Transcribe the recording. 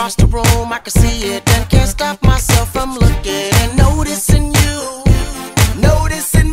across the room, I can see it and can't stop myself from looking and noticing you, noticing